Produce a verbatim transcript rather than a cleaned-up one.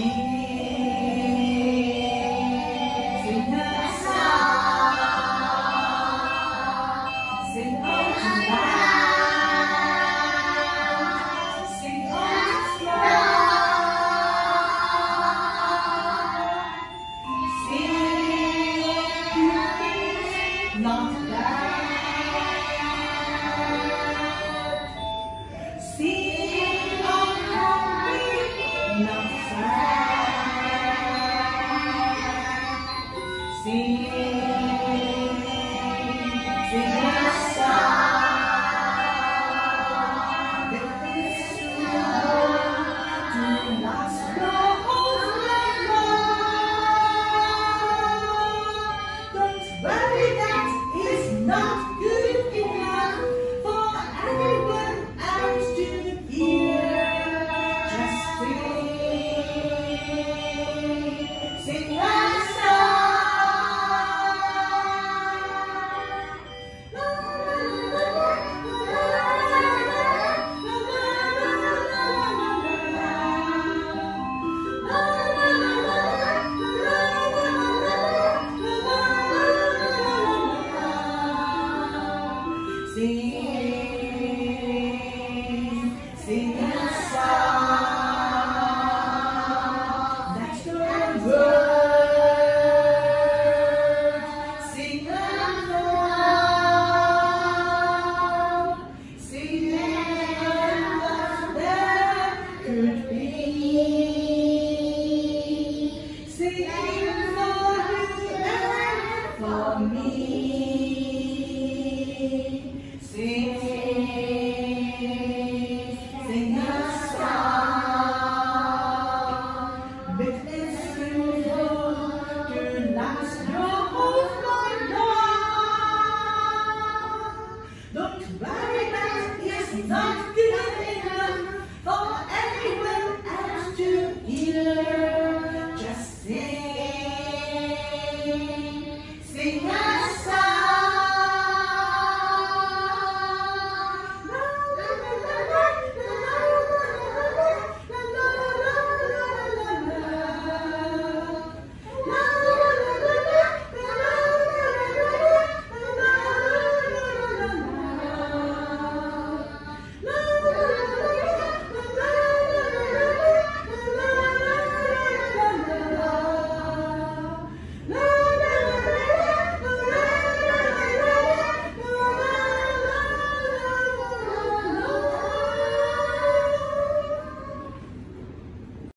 Not bad. Sing on happy, not sad. Sing, sing a song. Let this love to last your whole life. Don't worry, that is not good enough for everyone else to hear. Just sing, sing a Sing, sing a song. That's the word. Sing along. Sing what there could be. Sing for you and for me. Sing, sing a song. Let this simple to last your whole life long. Don't worry, that is not good enough for